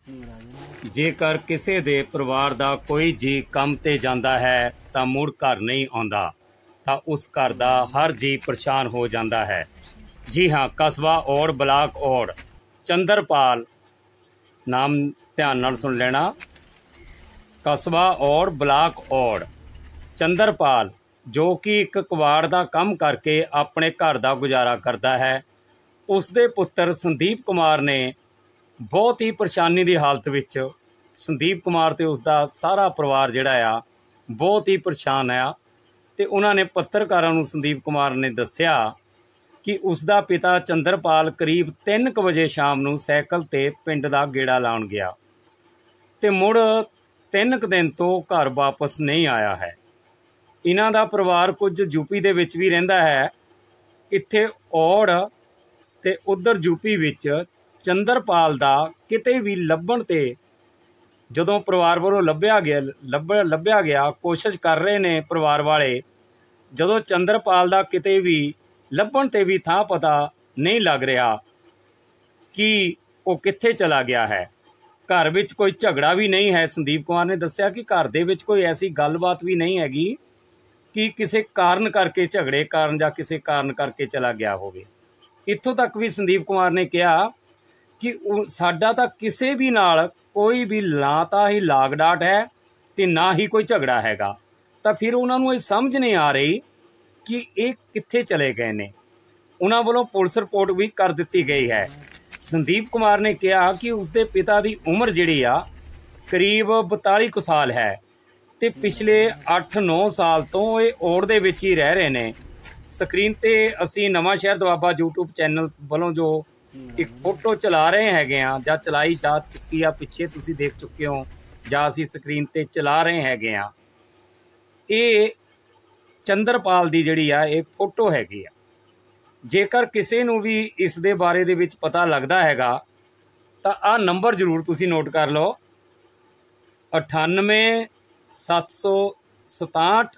ਜੇਕਰ ਕਿਸੇ ਦੇ ਪਰਿਵਾਰ ਦਾ ਕੋਈ ਜੀ ਕੰਮ ਤੇ ਜਾਂਦਾ ਹੈ ਤਾਂ ਮੁੜ ਘਰ ਨਹੀਂ ਆਉਂਦਾ ਤਾਂ ਉਸ ਘਰ ਦਾ ਹਰ ਜੀ ਪਰੇਸ਼ਾਨ ਹੋ ਜਾਂਦਾ ਹੈ। ਜੀ ਹਾਂ, ਕਸਬਾ ਔੜ, ਬਲਾਕ ਔੜ, ਚੰਦਰਪਾਲ ਨਾਮ ਧਿਆਨ ਨਾਲ ਸੁਣ ਲੈਣਾ। ਕਸਬਾ ਔੜ, ਬਲਾਕ ਔੜ, ਚੰਦਰਪਾਲ, ਜੋ ਕਿ ਇੱਕ ਕਬਾੜ ਦਾ ਕੰਮ ਕਰਕੇ ਆਪਣੇ ਘਰ ਦਾ ਗੁਜ਼ਾਰਾ ਕਰਦਾ ਹੈ। ਉਸ ਦੇ ਪੁੱਤਰ ਸੰਦੀਪ ਕੁਮਾਰ ਨੇ ਬਹੁਤ ਹੀ ਪਰੇਸ਼ਾਨੀ ਦੀ ਹਾਲਤ ਵਿੱਚ, ਸੰਦੀਪ ਕੁਮਾਰ ਤੇ ਉਸਦਾ ਸਾਰਾ ਪਰਿਵਾਰ ਜਿਹੜਾ ਆ ਬਹੁਤ ਹੀ ਪਰੇਸ਼ਾਨ ਆ, ਤੇ ਉਹਨਾਂ ਨੇ ਪੱਤਰਕਾਰਾਂ ਨੂੰ ਸੰਦੀਪ ਕੁਮਾਰ ਨੇ ਦੱਸਿਆ ਕਿ ਉਸਦਾ ਪਿਤਾ ਚੰਦਰਪਾਲ ਕਰੀਬ 3 ਵਜੇ ਸ਼ਾਮ ਨੂੰ ਸਾਈਕਲ ਤੇ ਪਿੰਡ ਦਾ ਗੇੜਾ ਲਾਉਣ ਗਿਆ ਤੇ ਮੁੜ 3 ਦਿਨ ਤੋਂ ਘਰ ਵਾਪਸ ਨਹੀਂ ਆਇਆ ਹੈ। ਇਹਨਾਂ ਦਾ ਪਰਿਵਾਰ ਕੁਝ ਯੂਪੀ ਦੇ ਵਿੱਚ ਵੀ ਰਹਿੰਦਾ ਹੈ। ਇੱਥੇ ਔੜ ਤੇ ਉਧਰ ਯੂਪੀ ਵਿੱਚ ਚੰਦਰਪਾਲ ਦਾ ਕਿਤੇ ਵੀ ਲੱਭਣ ਤੇ ਜਦੋਂ ਪਰਿਵਾਰ ਵੱਲੋਂ ਲੱਭਿਆ ਗਿਆ ਕੋਸ਼ਿਸ਼ ਕਰ ਰਹੇ ਨੇ ਪਰਿਵਾਰ ਵਾਲੇ, ਜਦੋਂ ਚੰਦਰਪਾਲ ਦਾ ਕਿਤੇ ਵੀ ਲੱਭਣ ਤੇ ਵੀ ਥਾਂ ਪਤਾ ਨਹੀਂ ਲੱਗ ਰਿਹਾ ਕਿ ਉਹ ਕਿੱਥੇ ਚਲਾ ਗਿਆ ਹੈ। ਘਰ ਵਿੱਚ ਕੋਈ ਝਗੜਾ ਵੀ ਨਹੀਂ ਹੈ। ਸੰਦੀਪ ਕੁਮਾਰ ਨੇ ਦੱਸਿਆ ਕਿ ਘਰ ਦੇ ਵਿੱਚ ਕੋਈ ਐਸੀ ਗੱਲਬਾਤ ਵੀ ਨਹੀਂ ਹੈਗੀ ਕਿ ਕਿਸੇ ਕਾਰਨ ਕਰਕੇ, ਝਗੜੇ ਕਾਰਨ ਜਾਂ ਕਿਸੇ ਕਾਰਨ ਕਰਕੇ ਚਲਾ ਗਿਆ ਹੋਵੇ। ਇੱਥੋਂ ਤੱਕ ਵੀ ਸੰਦੀਪ ਕੁਮਾਰ ਨੇ ਕਿਹਾ ਕਿ ਸਾਡਾ ਤਾਂ ਕਿਸੇ ਵੀ ਨਾਲ ਕੋਈ ਵੀ ਨਾ ਤਾਂ ਹੀ ਲਾਗ ਡਾਟ ਹੈ ਤੇ ਨਾ ਹੀ ਕੋਈ ਝਗੜਾ ਹੈਗਾ। ਤਾਂ ਫਿਰ ਉਹਨਾਂ ਨੂੰ ਇਹ ਸਮਝ ਨਹੀਂ ਆ ਰਹੀ ਕਿ ਇਹ ਕਿੱਥੇ ਚਲੇ ਗਏ ਨੇ। ਉਹਨਾਂ ਵੱਲੋਂ ਪੁਲਿਸ ਰਿਪੋਰਟ ਵੀ ਕਰ ਦਿੱਤੀ ਗਈ ਹੈ। ਸੰਦੀਪ ਕੁਮਾਰ ਨੇ ਕਿਹਾ ਕਿ ਉਸਦੇ ਪਿਤਾ ਦੀ ਉਮਰ ਜਿਹੜੀ ਆ ਕਰੀਬ 42 ਕੁ ਸਾਲ ਹੈ ਤੇ ਪਿਛਲੇ 8-9 ਸਾਲ ਤੋਂ ਇਹ ਔੜ ਦੇ ਵਿੱਚ ਹੀ ਰਹਿ ਰਹੇ ਨੇ। ਸਕਰੀਨ ਤੇ ਅਸੀਂ ਨਵਾਂ ਸ਼ਹਿਰ ਦੁਆਬਾ YouTube ਚੈਨਲ ਵੱਲੋਂ ਜੋ ਇੱਕ ਫੋਟੋ ਚਲਾ ਰਹੇ ਹੈਗੇ ਆ, ਜਾਂ ਚਲਾਈ ਜਾ ਚੁੱਕੀ ਆ, ਪਿੱਛੇ ਤੁਸੀਂ ਦੇਖ ਚੁੱਕੇ ਹੋ, ਜਾਂ ਅਸੀਂ ਸਕਰੀਨ ਤੇ ਚਲਾ ਰਹੇ ਹੈਗੇ ਆ, ਇਹ ਚੰਦਰਪਾਲ ਦੀ ਜਿਹੜੀ ਆ ਇਹ ਫੋਟੋ ਹੈਗੀ ਆ। ਜੇਕਰ ਕਿਸੇ ਨੂੰ ਵੀ ਇਸ ਦੇ ਬਾਰੇ ਦੇ ਵਿੱਚ ਪਤਾ ਲੱਗਦਾ ਹੈਗਾ ਤਾਂ ਆਹ ਨੰਬਰ ਜ਼ਰੂਰ ਤੁਸੀਂ ਨੋਟ ਕਰ ਲਓ, 98 767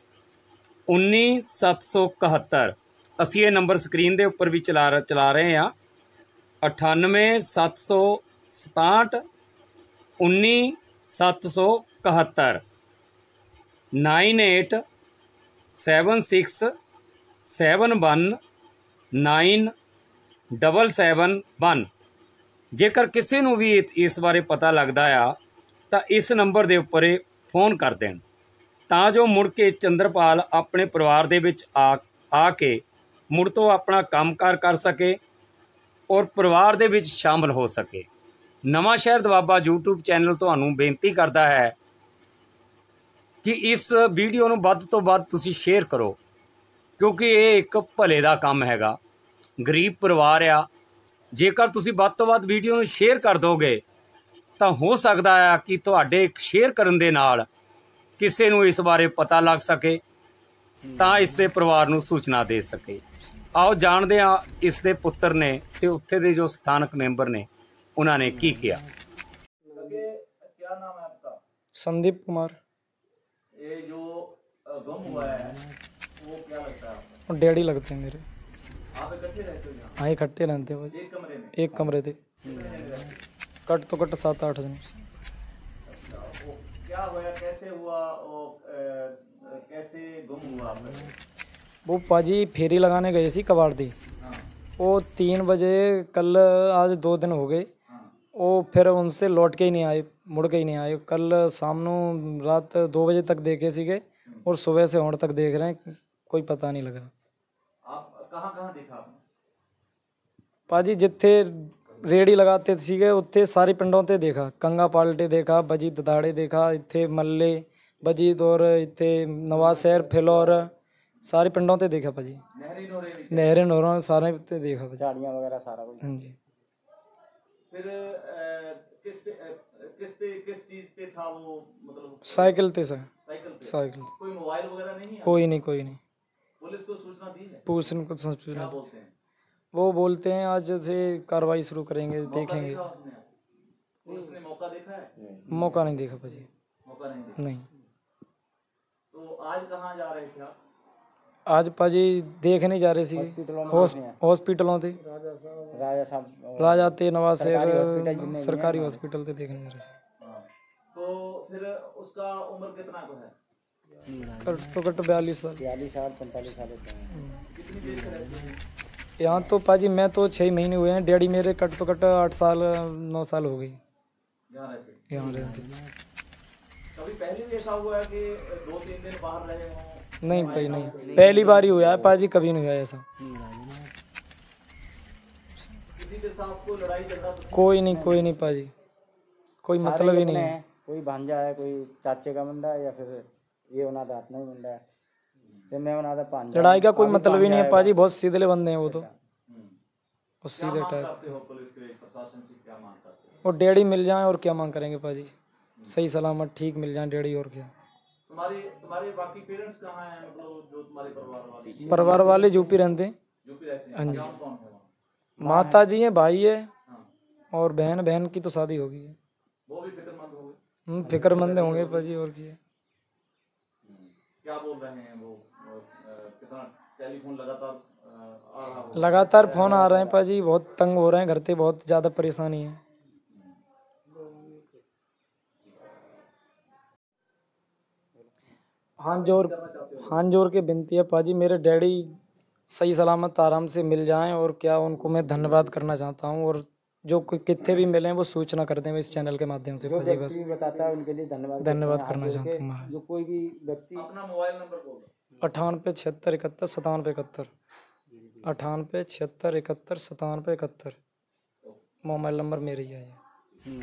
19771। ਅਸੀਂ ਇਹ ਨੰਬਰ ਸਕਰੀਨ ਦੇ ਉੱਪਰ ਵੀ ਚਲਾ ਰਹੇ ਹਾਂ, 98 767 19771, 98 76 71 9771। ਜੇਕਰ ਕਿਸੇ ਨੂੰ ਵੀ ਇਸ ਬਾਰੇ ਪਤਾ ਲੱਗਦਾ ਆ ਤਾਂ ਇਸ ਨੰਬਰ ਦੇ ਉੱਪਰ ਫੋਨ ਕਰ ਦੇਣ ਤਾਂ ਜੋ ਮੁੜ ਕੇ ਚੰਦਰਪਾਲ ਆਪਣੇ ਪਰਿਵਾਰ ਦੇ ਵਿੱਚ ਆ ਕੇ ਮੁੜ ਤੋਂ ਆਪਣਾ ਕੰਮਕਾਰ ਕਰ ਸਕੇ ਔਰ ਪਰਿਵਾਰ ਦੇ ਵਿੱਚ ਸ਼ਾਮਲ ਹੋ ਸਕੇ। ਨਵਾਂ ਸ਼ਹਿਰ ਦੁਆਬਾ YouTube ਚੈਨਲ ਤੁਹਾਨੂੰ ਬੇਨਤੀ ਕਰਦਾ ਹੈ ਕਿ ਇਸ ਵੀਡੀਓ ਨੂੰ ਵੱਧ ਤੋਂ ਵੱਧ ਤੁਸੀਂ ਸ਼ੇਅਰ ਕਰੋ, ਕਿਉਂਕਿ ਇਹ ਇੱਕ ਭਲੇ ਦਾ ਕੰਮ ਹੈਗਾ। ਗਰੀਬ ਪਰਿਵਾਰ ਆ, ਜੇਕਰ ਤੁਸੀਂ ਵੱਧ ਤੋਂ ਵੱਧ ਵੀਡੀਓ ਨੂੰ ਸ਼ੇਅਰ ਕਰ ਦੋਗੇ ਤਾਂ ਹੋ ਸਕਦਾ ਆ ਕਿ ਤੁਹਾਡੇ ਸ਼ੇਅਰ ਕਰਨ ਦੇ ਨਾਲ ਕਿਸੇ ਨੂੰ ਇਸ ਬਾਰੇ ਪਤਾ ਲੱਗ ਸਕੇ ਤਾਂ ਇਸ ਦੇ ਪਰਿਵਾਰ ਨੂੰ ਸੂਚਨਾ ਦੇ ਸਕੇ। ਆਓ ਜਾਣਦੇ ਹਾਂ ਇਸ ਦੇ ਪੁੱਤਰ ਨੇ ਤੇ ਉੱਥੇ ਦੇ ਜੋ ਸਥਾਨਕ ਮੈਂਬਰ ਨੇ ਉਹਨਾਂ ਨੇ ਕੀ ਕਿਹਾ। क्या नाम है आपका? संदीप कुमार। ये जो गुम हुआ है वो क्या लगता है आपको? डैडी लगते हैं मेरे। आप इकट्ठे रहते हो यहाँ? हाँ, इकट्ठे रहते हैं भाई। एक कमरे में? एक कमरे थे, कितने जने रहते? कट तो कट 7-8 जन। अच्छा, वो क्या हुआ, कैसे हुआ, वो कैसे गुम हुआ आपका? वो पाजी फेरी लगाने गए सी कबाड़ दी। हाँ, वो 3 बजे कल, आज 2 दिन हो गए। हाँ, वो फिर उनसे लौट के ही नहीं आए, मुड़ के ही नहीं आए। कल शाम नू रात 2 बजे तक देखे सीगे और सुबह से होने तक देख रहे हैं, कोई पता नहीं लगा। आप कहाँ कहाँ देखा आपने? पाजी जिथे रेड़ी लगाते सीगे उत्थे सारे पिंडों ते देखा, कंगा पाल्टे देखा, बजी ददाड़े देखा, इत्थे मल्ले बजीत और इत्थे नवाज शहर फिलौर सारे पिंडों ते देखा पाजी। नहरी नोरे में? नहरें नहरों सारे ते देखा पाजी। झाड़ियाँ वगैरह सारा कुछ। हाँ जी। फिर किस चीज पे था वो, मतलब साइकिल ते सर, साइकिल पे? साइकिल। कोई मोबाइल वगैरह नहीं है? कोई नहीं, कोई नहीं। पुलिस को सूचना दी है? पूछने को क्या सोच बोलते हैं? वो बोलते हैं आज से कार्रवाई शुरू करेंगे, मौका देखेंगे। देखा आपने? पुलिस ने मौका देखा है? मौका नहीं देखा पाजी। मौका नहीं देखा। नहीं। तो आज कहाँ जा रहे थे आप? आज पाजी देख नहीं जा रहे सी हॉस्पिटलों ते राजा ते नवाज शहर सरकारी हॉस्पिटल ते देख नहीं जा रहे सी। तो फिर उसका उम्र कितना को है? तो कट 42 साल 45 साल। कितनी देर से रहते हैं? यहाँ तो पाजी मैं तो 6 महीने हुए हैं, डैडी मेरे कट तो कट 8 साल 9 साल हो गई यहाँ रहते? यहाँ रहते। कभी पहले भी ऐसा हुआ है कि 2-3 दिन बाहर रहे हों? नहीं भाई नहीं, पहली बार ही हुआ है पाजी, कभी नहीं हुआ ऐसा। किसी के साथ कोई लड़ाई झगड़ा तो कोई नहीं पाजी, कोई मतलब ही नहीं है। कोई भांजा है, कोई चाचे का मुंडा है, या फिर ये उन्हें अपना ही मुंडा है, तो मैं उन्हें भांजा। लड़ाई का कोई मतलब ही नहीं है पाजी, बहुत सीधे बंदे हैं वो तो, क्या सीधे मांग टाइप। करते हो पुलिस से, प्रशासन से क्या मांग करते हो? और डैडी मिल जाए और क्या मांग करेंगे पाजी, सही सलामत ठीक मिल जाए डैडी, और क्या। तुम्हारे बाकी पेरेंट्स कहाँ हैं, मतलब जो तुम्हारे परिवार वाले यूपी रहते हैं। यूपी रहते हैं? हाँ जी। कौन कौन है वहाँ? माता जी है, भाई है हाँ। और बहन की तो शादी हो गई है। वो भी फिक्रमंद हो गए? फिक्रमंद होंगे पाजी, और क्या। क्या बोल रहे हैं वो? कितना टेलीफोन लगातार आ रहा हो? लगातार फोन आ रहे हैं पाजी, बहुत तंग हो रहे हैं, घर पे बहुत ज़्यादा परेशानी है। हाथ जोड़ के विनती है पाजी, मेरे डैडी सही सलामत आराम से मिल जाएं, और क्या उनको मैं धन्यवाद करना चाहता हूं, और जो कोई कितने भी मिले वो सूचना कर दें इस चैनल के माध्यम से पाजी, बस बताता है उनके लिए धन्यवाद करना चाहता हूँ महाराज। जो कोई भी व्यक्ति अपना मोबाइल नंबर बोलो। 98 76 71 97 71, 98 76 71 97 71 मोबाइल नंबर मेरे ही है ये।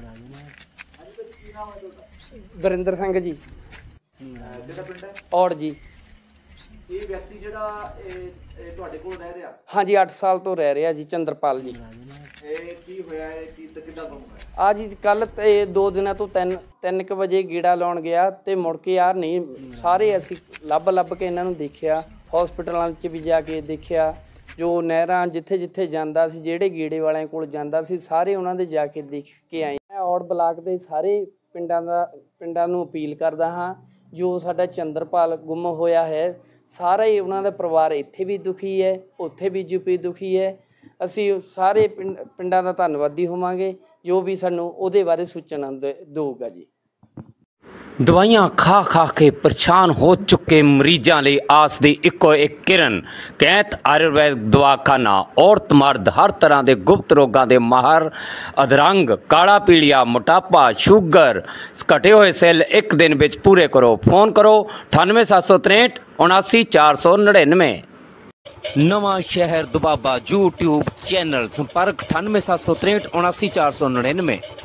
ਵਰਿੰਦਰ ਸਿੰਘ ਜੀ ਜਿਹੜਾ ਪਿੰਡ ਹੈ ਔੜ ਜੀ। ਇਹ ਵਿਅਕਤੀ ਜਿਹੜਾ ਇਹ ਤੁਹਾਡੇ ਕੋਲ ਰਹਿ ਰਿਹਾ, ਹਾਂਜੀ 8 ਸਾਲ ਤੋਂ ਰਹਿ ਰਿਹਾ ਜੀ, ਚੰਦਰਪਾਲ ਜੀ। ਇਹ ਕੀ ਹੋਇਆ ਹੈ, ਕੀ ਕਿੱਦਾਂ ਗੁੰਮ ਹੋਇਆ? ਆ ਜੀ ਕੱਲ ਤੇ 2 ਦਿਨਾਂ ਤੋਂ 3 ਵਜੇ ਗੇੜਾ ਲਾਉਣ ਗਿਆ ਤੇ ਮੁੜ ਕੇ ਆ ਨਹੀਂ, ਸਾਰੇ ਅਸੀਂ ਲੱਭ ਕੇ ਇਹਨਾਂ ਨੂੰ ਦੇਖਿਆ, ਹਸਪੀਟਲਾਂ 'ਚ ਵੀ ਜਾ ਕੇ ਦੇਖਿਆ, ਜੋ ਨਹਿਰਾਂ ਜਿੱਥੇ ਜਾਂਦਾ ਸੀ, ਜਿਹੜੇ ਗੇੜੇ ਵਾਲਿਆਂ ਕੋਲ ਜਾਂਦਾ ਸੀ, ਸਾਰੇ ਉਹਨਾਂ ਦੇ ਜਾ ਕੇ ਦੇਖ ਕੇ ਆਏ। ਮੈਂ ਔੜ ਬਲਾਕ ਦੇ ਸਾਰੇ ਪਿੰਡਾਂ ਨੂੰ ਅਪੀਲ ਕਰਦਾ ਹਾਂ, ਜੋ ਸਾਡਾ ਚੰਦਰਪਾਲ ਗੁੰਮ ਹੋਇਆ ਹੈ, ਸਾਰਾ ਹੀ ਉਹਨਾਂ ਦਾ ਪਰਿਵਾਰ ਇੱਥੇ ਵੀ ਦੁਖੀ ਹੈ, ਉੱਥੇ ਵੀ ਯੂਪੀ ਦੁਖੀ ਹੈ। ਅਸੀਂ ਸਾਰੇ ਪਿੰਡਾਂ ਦਾ ਧੰਨਵਾਦੀ ਹੋਵਾਂਗੇ ਜੋ ਵੀ ਸਾਨੂੰ ਉਹਦੇ ਬਾਰੇ ਸੂਚਨਾ ਦੇਊਗਾ ਜੀ। ਦਵਾਈਆਂ ਖਾ ਕੇ ਪਰੇਸ਼ਾਨ ਹੋ ਚੁੱਕੇ ਮਰੀਜ਼ਾਂ ਲਈ ਆਸ ਦੀ ਇੱਕੋ ਇੱਕ ਕਿਰਨ ਕੈਂਤ ਆਯੁਰਵੈਦ ਦਵਾਖਾਨਾ। ਔਰਤ ਮਰਦ ਹਰ ਤਰ੍ਹਾਂ ਦੇ ਗੁਪਤ ਰੋਗਾਂ ਦੇ ਮਾਹਰ, ਅਧਰੰਗ, ਕਾਲਾ ਪੀਲੀਆ, ਮੋਟਾਪਾ, ਸ਼ੂਗਰ, ਘਟੇ ਹੋਏ ਸੈੱਲ ਇੱਕ ਦਿਨ ਵਿੱਚ ਪੂਰੇ ਕਰੋ। ਫੋਨ ਕਰੋ 98763 79499। ਨਵਾਂ ਸ਼ਹਿਰ ਦੁਬਾਬਾ YouTube ਚੈਨਲ, ਸੰਪਰਕ 98763 79499।